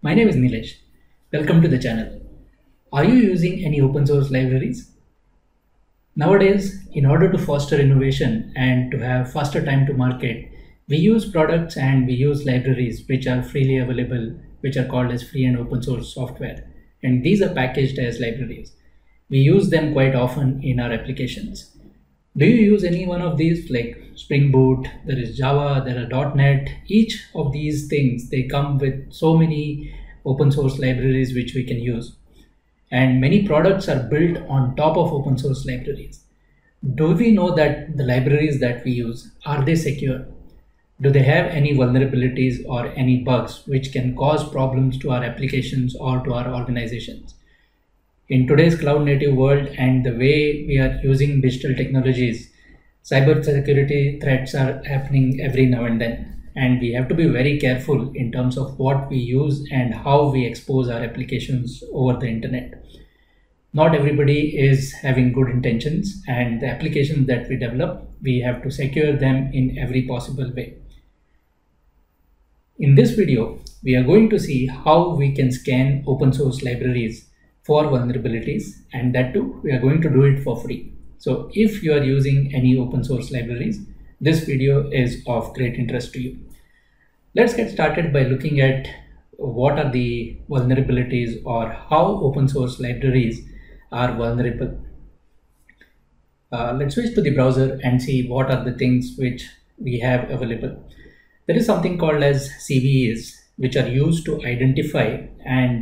My name is Nilesh. Welcome to the channel. Are you using any open source libraries? Nowadays, in order to foster innovation and to have faster time to market, we use products and we use libraries which are freely available, which are called as free and open source software. And these are packaged as libraries. We use them quite often in our applications. Do you use any one of these, like Spring Boot, there is Java, there are .NET? Each of these things, they come with so many open source libraries which we can use. And many products are built on top of open source libraries. Do we know that the libraries that we use, are they secure? Do they have any vulnerabilities or any bugs which can cause problems to our applications or to our organizations? In today's cloud native world and the way we are using digital technologies, cybersecurity threats are happening every now and then. And we have to be very careful in terms of what we use and how we expose our applications over the internet. Not everybody is having good intentions, and the applications that we develop, we have to secure them in every possible way. In this video, we are going to see how we can scan open source libraries for vulnerabilities, and that too we are going to do it for free. So if you are using any open source libraries, this video is of great interest to you. Let's get started by looking at what are the vulnerabilities or how open source libraries are vulnerable. Let's switch to the browser and see what are the things which we have available. There is something called as CVEs, which are used to identify and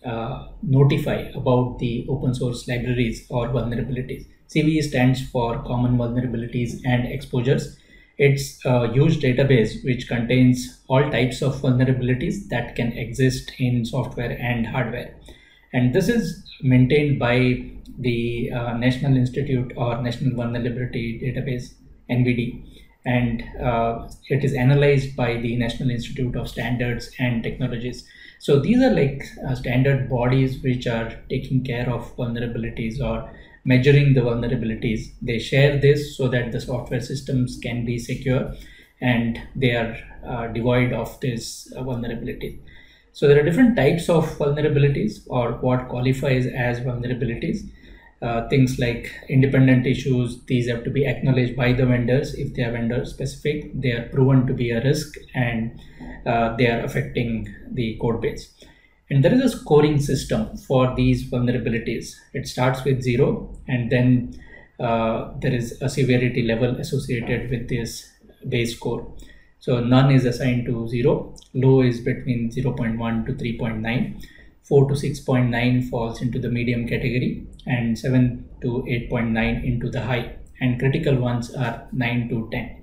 notify about the open source libraries or vulnerabilities. CVE stands for Common Vulnerabilities and Exposures. It's a huge database which contains all types of vulnerabilities that can exist in software and hardware. And this is maintained by the National Institute or National Vulnerability Database, NVD. And it is analyzed by the National Institute of Standards and Technologies. So these are like standard bodies which are taking care of vulnerabilities or measuring the vulnerabilities. They share this so that the software systems can be secure and they are devoid of this vulnerability. So there are different types of vulnerabilities or what qualifies as vulnerabilities. Things like independent issues, these have to be acknowledged by the vendors. If they are vendor specific, they are proven to be a risk and they are affecting the code base. And there is a scoring system for these vulnerabilities. It starts with 0 and then there is a severity level associated with this base score. So none is assigned to 0, low is between 0.1 to 3.9. 4 to 6.9 falls into the medium category and 7 to 8.9 into the high, and critical ones are 9 to 10.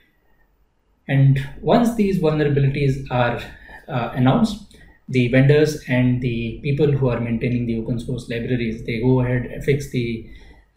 And once these vulnerabilities are announced, the vendors and the people who are maintaining the open source libraries, they go ahead and fix the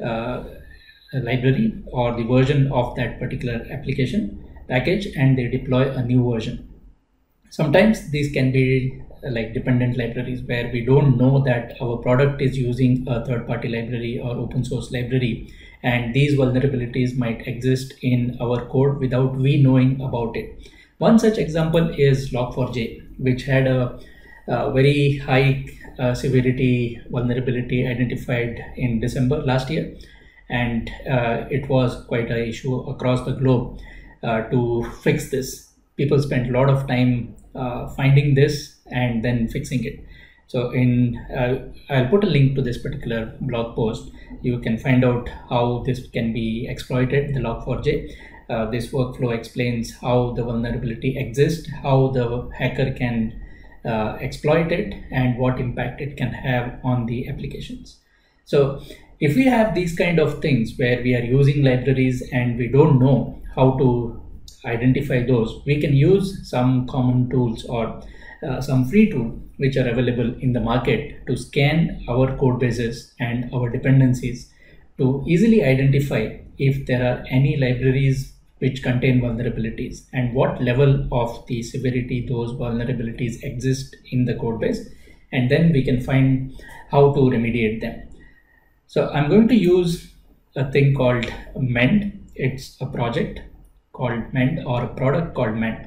library or the version of that particular application package and they deploy a new version. Sometimes these can be like dependent libraries where we don't know that our product is using a third-party library or open source library, and these vulnerabilities might exist in our code without we knowing about it. One such example is Log4j, which had a very high severity vulnerability identified in December last year, and it was quite an issue across the globe to fix this. People spent a lot of time finding this and then fixing it. So I'll put a link to this particular blog post. You can find out how this can be exploited, the Log4j. This workflow explains how the vulnerability exists, how the hacker can exploit it, and what impact it can have on the applications. So if we have these kind of things where we are using libraries and we don't know how to identify those, we can use some common tools or some free tool which are available in the market to scan our code bases and our dependencies to easily identify if there are any libraries which contain vulnerabilities and what level of the severity those vulnerabilities exist in the code base, and then we can find how to remediate them. So I'm going to use a thing called Mend. It's a project called Mend or a product called Mend.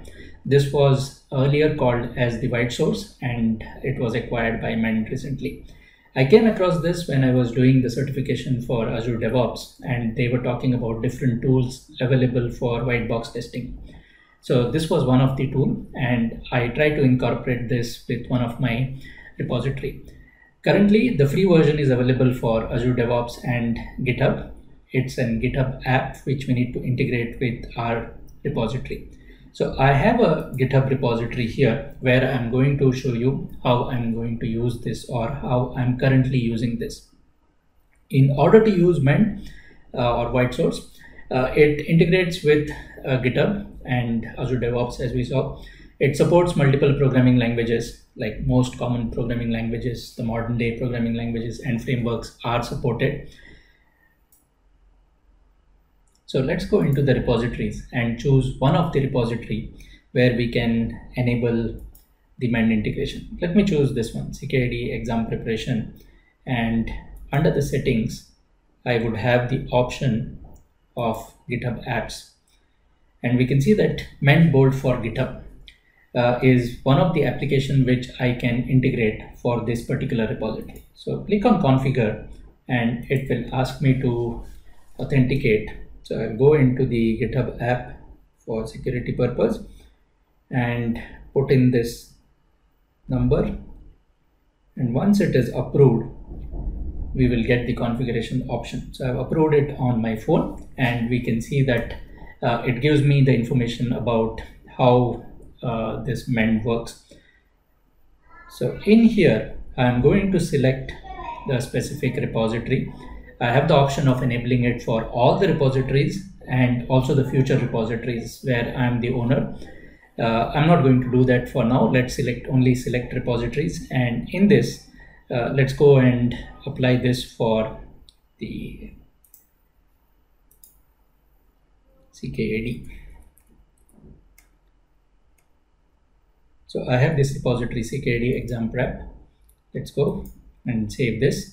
This was earlier called as the white source, and it was acquired by Mend recently. I came across this when I was doing the certification for Azure DevOps, and they were talking about different tools available for white box testing. So this was one of the tool, and I tried to incorporate this with one of my repository. Currently, the free version is available for Azure DevOps and GitHub. It's an GitHub app which we need to integrate with our repository. So I have a GitHub repository here where I'm going to show you how I'm going to use this, or how I'm currently using this. In order to use Mend or white source, it integrates with GitHub and Azure DevOps, as we saw. It supports multiple programming languages, like most common programming languages, the modern day programming languages and frameworks are supported. So let's go into the repositories and choose one of the repository where we can enable the Mend integration. Let me choose this one, CKID exam preparation, and under the settings, I would have the option of GitHub apps. And we can see that Mend board for GitHub is one of the application which I can integrate for this particular repository. So click on configure and it will ask me to authenticate. So I'll go into the GitHub app for security purpose and put in this number. And once it is approved, we will get the configuration option. So I've approved it on my phone, and we can see that it gives me the information about how this Mend works. So in here, I'm going to select the specific repository. I have the option of enabling it for all the repositories and also the future repositories where I'm the owner. I'm not going to do that for now. Let's only select repositories, and in this let's go and apply this for the CKID. So I have this repository CKID exam prep. Let's go and save this.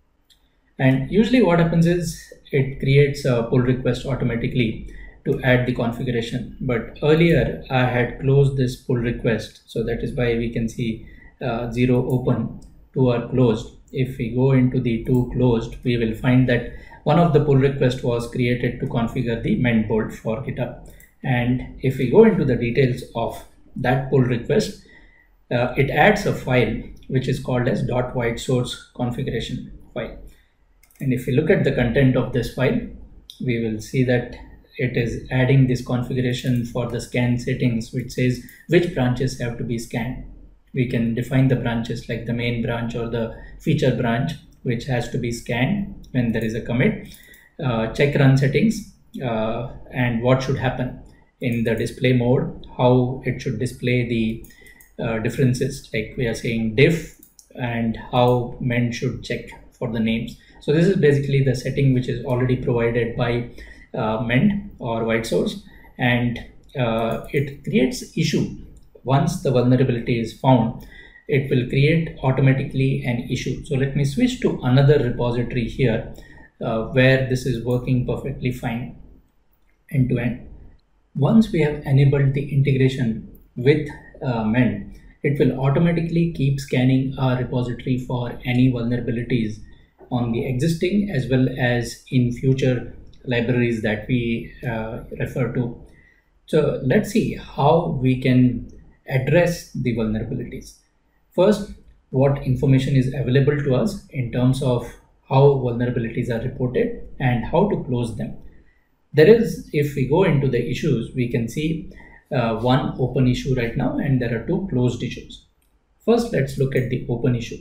And usually what happens is it creates a pull request automatically to add the configuration. But earlier I had closed this pull request. So that is why we can see 0 open, 2 are closed. If we go into the 2 closed, we will find that one of the pull request was created to configure the Mend board for GitHub. And if we go into the details of that pull request, it adds a file which is called as .whitesource configuration file. And if we look at the content of this file, we will see that it is adding this configuration for the scan settings, which says which branches have to be scanned. We can define the branches like the main branch or the feature branch, which has to be scanned when there is a commit. Check run settings and what should happen in the display mode, how it should display the differences, like we are saying diff, and how Mend should check for the names. So this is basically the setting which is already provided by Mend or white source, and it creates issue. Once the vulnerability is found, it will create automatically an issue. So let me switch to another repository here where this is working perfectly fine end to end. Once we have enabled the integration with Mend, it will automatically keep scanning our repository for any vulnerabilities on the existing as well as in future libraries that we refer to. So let's see how we can address the vulnerabilities. First, what information is available to us in terms of how vulnerabilities are reported and how to close them. There is, if we go into the issues, we can see one open issue right now, and there are 2 closed issues. First, let's look at the open issue.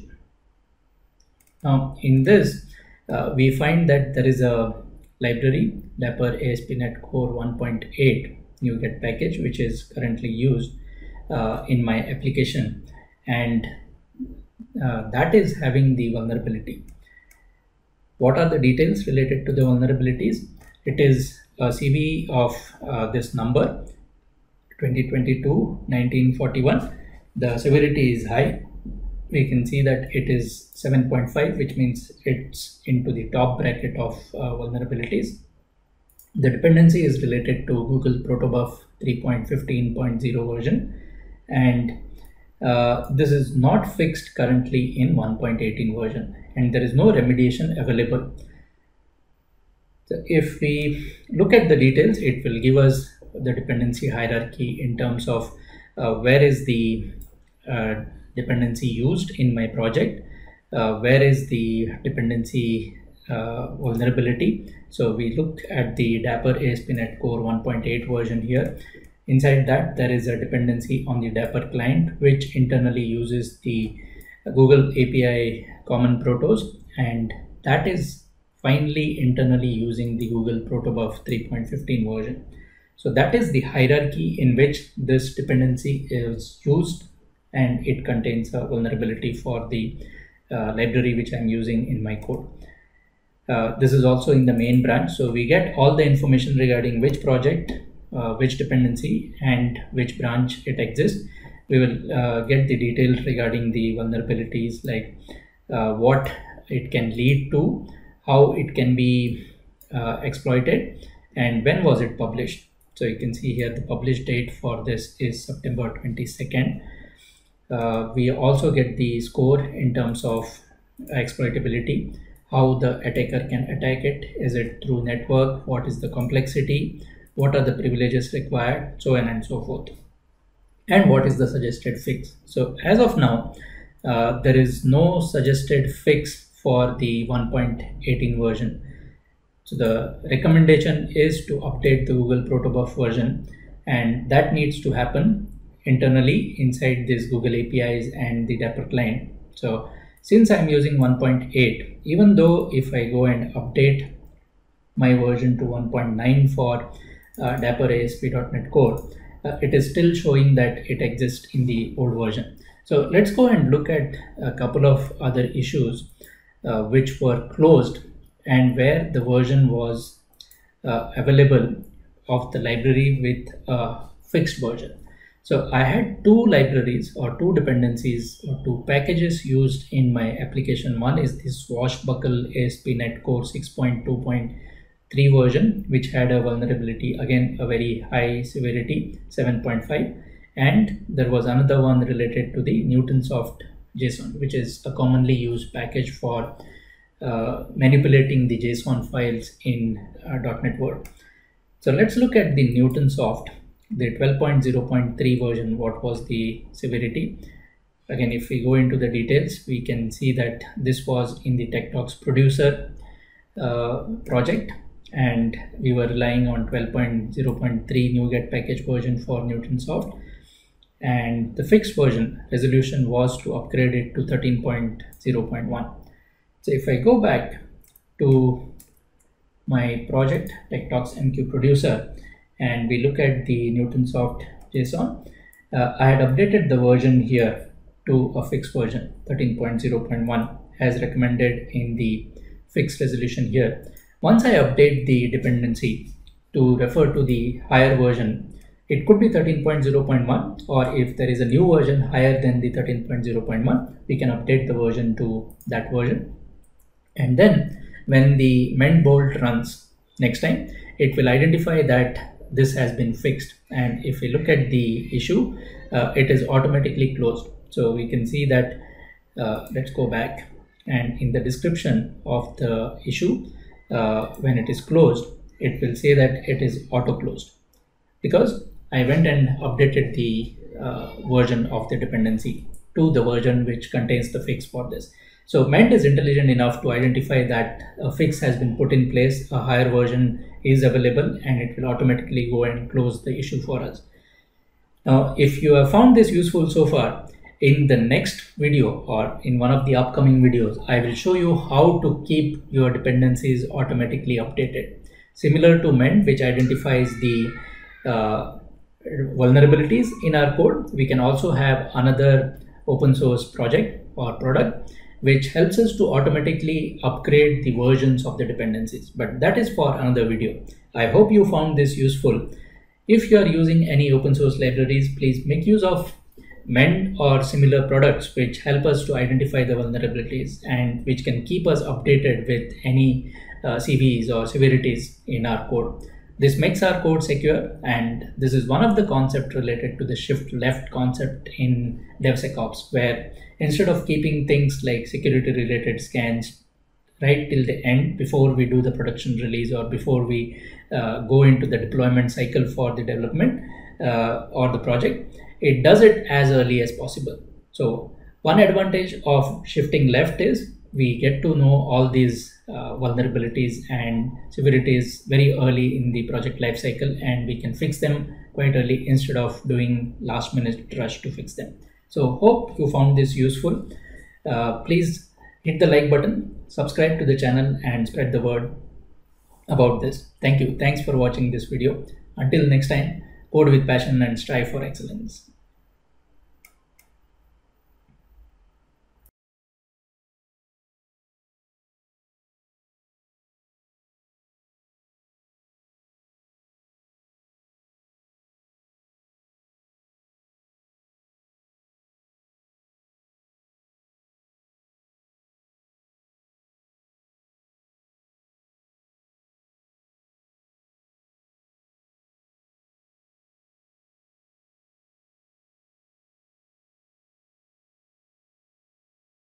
Now, in this, we find that there is a library, Dapper ASP.NET Core 1.8 NuGet package, which is currently used in my application, and that is having the vulnerability. What are the details related to the vulnerabilities? It is a CV of this number 2022-1941. The severity is high. We can see that it is 7.5, which means it's into the top bracket of vulnerabilities. The dependency is related to Google Protobuf 3.15.0 version, and this is not fixed currently in 1.18 version, and there is no remediation available. So if we look at the details, it will give us the dependency hierarchy in terms of where is the dependency used in my project, where is the dependency vulnerability. So we look at the Dapper ASP.NET Core 1.8 version here. Inside that, there is a dependency on the Dapper client, which internally uses the Google API Common Protos, and that is finally internally using the Google Protobuf 3.15 version. So that is the hierarchy in which this dependency is used, and it contains a vulnerability for the library which I'm using in my code. This is also in the main branch, so we get all the information regarding which project, which dependency, and which branch it exists. We will get the details regarding the vulnerabilities, like what it can lead to, how it can be exploited, and when was it published. So you can see here the published date for this is September 22nd. We also get the score in terms of exploitability, how the attacker can attack it. Is it through network? What is the complexity? What are the privileges required? So on and so forth. And what is the suggested fix? So as of now, there is no suggested fix for the 1.18 version. So the recommendation is to update the Google Protobuf version, and that needs to happen internally inside this Google APIs and the Dapper client. So since I'm using 1.8, even though if I go and update my version to 1.9 for Dapper ASP.NET Core, it is still showing that it exists in the old version. So let's go and look at a couple of other issues which were closed and where the version was available of the library with a fixed version. So I had two libraries or two dependencies or two packages used in my application. One is the Swashbuckle ASP.NET Core 6.2.3 version, which had a vulnerability, again a very high severity, 7.5, and there was another one related to the Newtonsoft JSON, which is a commonly used package for manipulating the JSON files in .NET World. So let's look at the Newtonsoft, the 12.0.3 version. What was the severity? Again, if we go into the details, we can see that this was in the Tech Talks producer project, and we were relying on 12.0.3 NuGet package version for Newtonsoft, and the fixed version resolution was to upgrade it to 13.0.1. So if I go back to my project Tech Talks MQ producer and we look at the Newtonsoft JSON, I had updated the version here to a fixed version 13.0.1 as recommended in the fixed resolution here. Once I update the dependency to refer to the higher version, it could be 13.0.1, or if there is a new version higher than the 13.0.1, we can update the version to that version. And then when the mend bolt runs next time, it will identify that this has been fixed. And if we look at the issue, it is automatically closed. So we can see that, let's go back, and in the description of the issue, when it is closed, it will say that it is auto closed because I went and updated the version of the dependency to the version which contains the fix for this. So Mend is intelligent enough to identify that a fix has been put in place, a higher version is available, and it will automatically go and close the issue for us. Now, if you have found this useful so far, in the next video or in one of the upcoming videos, I will show you how to keep your dependencies automatically updated. Similar to Mend, which identifies the vulnerabilities in our code, we can also have another open source project or product which helps us to automatically upgrade the versions of the dependencies. But that is for another video. I hope you found this useful. If you are using any open source libraries, please make use of Mend or similar products which help us to identify the vulnerabilities and which can keep us updated with any CVEs or severities in our code. This makes our code secure, and this is one of the concepts related to the shift left concept in DevSecOps, where instead of keeping things like security related scans right till the end before we do the production release or before we go into the deployment cycle for the development or the project, it does it as early as possible. So one advantage of shifting left is we get to know all these vulnerabilities and severities very early in the project lifecycle, and we can fix them quite early instead of doing last minute rush to fix them. So hope you found this useful. Please hit the like button, subscribe to the channel, and spread the word about this. Thank you. Thanks for watching this video. Until next time, code with passion and strive for excellence.